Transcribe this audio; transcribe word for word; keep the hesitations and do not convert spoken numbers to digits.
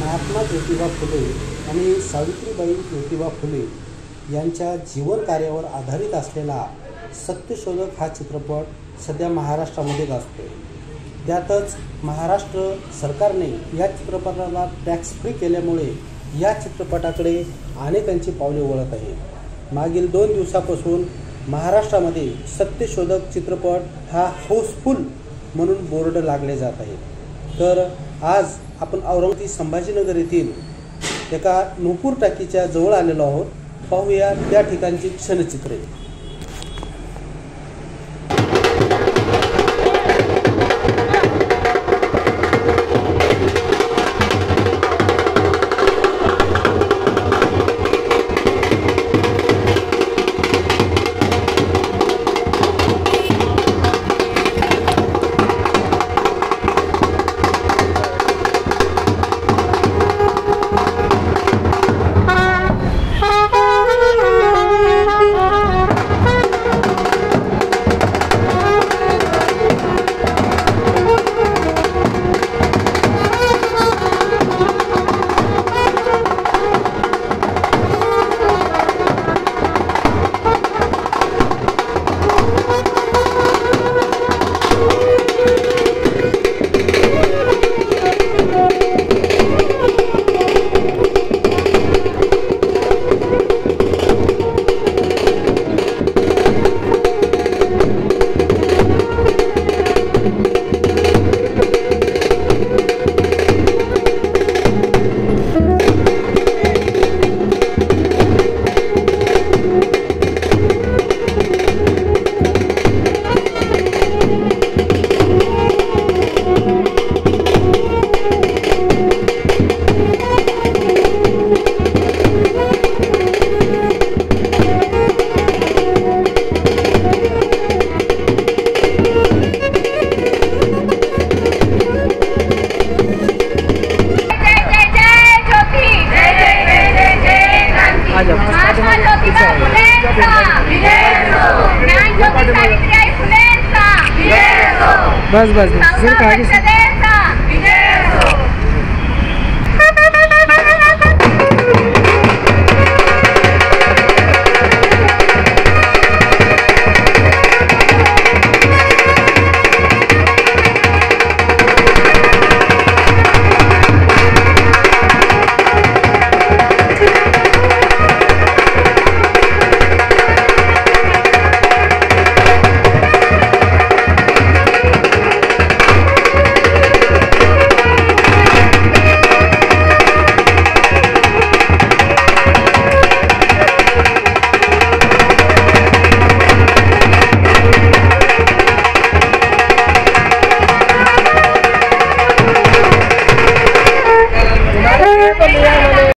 महात्मा ज्योतिबा फुले आणि सावित्रीबाई ज्योतिबा फुले यांच्या जीवन कार्यावर आधारित असलेला सत्यशोधक हा चित्रपट सध्या महाराष्ट्रामध्ये गाजतो. त्यातच महाराष्ट्र सरकारने या चित्रपटाला टॅक्स फ्री केल्यामुळे या चित्रपटाकडे अनेकांची पावले वळत आहे. मागील दोन दिवसापासून महाराष्ट्रामध्ये सत्यशोधक चित्रपट हा हाऊसफुल म्हणून बोर्ड लागले जात आहे. तर आज आपण औरंगाबाद संभाजीनगर येथील एका नूपूर टाकीच्या जवळ आलेलो आहोत. पाहूया त्या ठिकाणची क्षणचित्रे. बस बस बस सर